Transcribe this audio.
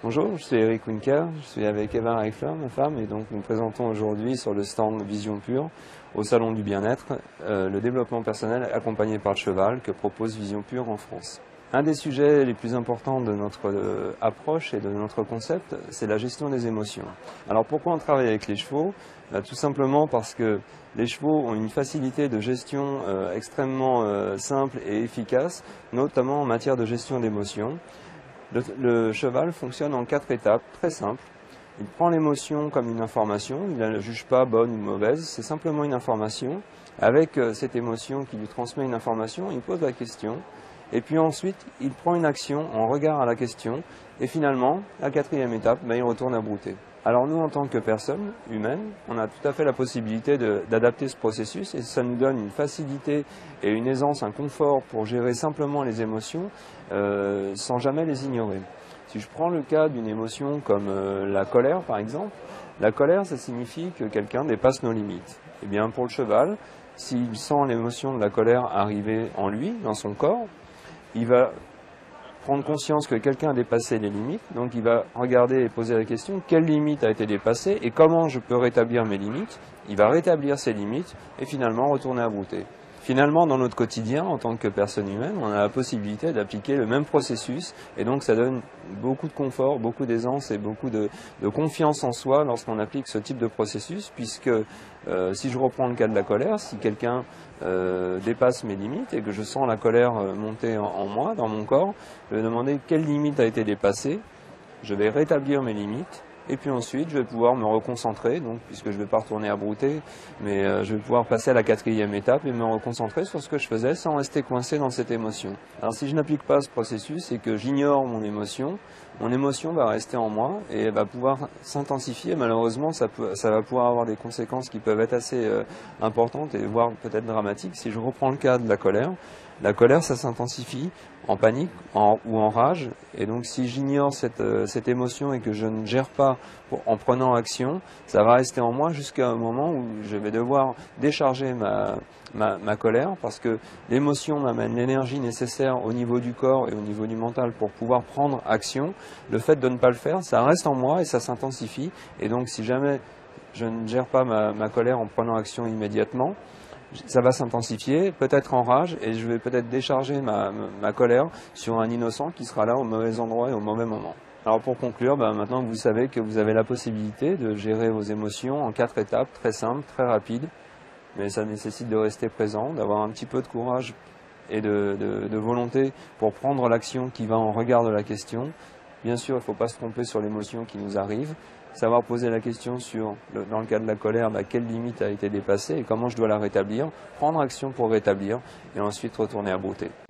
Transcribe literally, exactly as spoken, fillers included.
Bonjour, je suis Eric Winker, je suis avec Eva Reifler, ma femme, et donc nous présentons aujourd'hui sur le stand Vision Pure, au Salon du Bien-être, euh, le développement personnel accompagné par le cheval que propose Vision Pure en France. Un des sujets les plus importants de notre euh, approche et de notre concept, c'est la gestion des émotions. Alors pourquoi on travaille avec les chevaux? Bah, tout simplement parce que les chevaux ont une facilité de gestion euh, extrêmement euh, simple et efficace, notamment en matière de gestion d'émotions. Le, le cheval fonctionne en quatre étapes, très simples. Il prend l'émotion comme une information, il ne la juge pas bonne ou mauvaise, c'est simplement une information. Avec euh, cette émotion qui lui transmet une information, il pose la question. Et puis ensuite, il prend une action en regard à la question. Et finalement, la quatrième étape, ben, il retourne à brouter. Alors nous, en tant que personne humaine, on a tout à fait la possibilité d'adapter ce processus et ça nous donne une facilité et une aisance, un confort pour gérer simplement les émotions euh, sans jamais les ignorer. Si je prends le cas d'une émotion comme euh, la colère par exemple, la colère ça signifie que quelqu'un dépasse nos limites. Et bien pour le cheval, s'il sent l'émotion de la colère arriver en lui, dans son corps, il va prendre conscience que quelqu'un a dépassé les limites, donc il va regarder et poser la question quelle limite a été dépassée et comment je peux rétablir mes limites. Il va rétablir ses limites et finalement retourner à brouter. Finalement, dans notre quotidien, en tant que personne humaine, on a la possibilité d'appliquer le même processus et donc ça donne beaucoup de confort, beaucoup d'aisance et beaucoup de, de confiance en soi lorsqu'on applique ce type de processus puisque euh, si je reprends le cas de la colère, si quelqu'un euh, dépasse mes limites et que je sens la colère monter en, en moi, dans mon corps, je vais demander quelle limite a été dépassée, je vais rétablir mes limites. Et puis ensuite, je vais pouvoir me reconcentrer, donc, puisque je ne vais pas retourner à brouter, mais euh, je vais pouvoir passer à la quatrième étape et me reconcentrer sur ce que je faisais sans rester coincé dans cette émotion. Alors si je n'applique pas ce processus et que j'ignore mon émotion, mon émotion va rester en moi et elle va pouvoir s'intensifier. Malheureusement, ça, peut, ça va pouvoir avoir des conséquences qui peuvent être assez euh, importantes et voire peut-être dramatiques. Si je reprends le cas de la colère, la colère, ça s'intensifie en panique en, ou en rage. Et donc, si j'ignore cette, euh, cette émotion et que je ne gère pas pour, en prenant action, ça va rester en moi jusqu'à un moment où je vais devoir décharger ma, ma, ma colère parce que l'émotion m'amène l'énergie nécessaire au niveau du corps et au niveau du mental pour pouvoir prendre action. Le fait de ne pas le faire, ça reste en moi et ça s'intensifie. Et donc, si jamais je ne gère pas ma, ma colère en prenant action immédiatement, ça va s'intensifier, peut-être en rage, et je vais peut-être décharger ma, ma colère sur un innocent qui sera là au mauvais endroit et au mauvais moment. Alors pour conclure, ben maintenant que vous savez que vous avez la possibilité de gérer vos émotions en quatre étapes, très simples, très rapides, mais ça nécessite de rester présent, d'avoir un petit peu de courage et de, de, de volonté pour prendre l'action qui va en regard de la question. Bien sûr, il ne faut pas se tromper sur l'émotion qui nous arrive. Savoir poser la question sur, le, dans le cas de la colère, bah, quelle limite a été dépassée et comment je dois la rétablir, prendre action pour rétablir et ensuite retourner à brouter.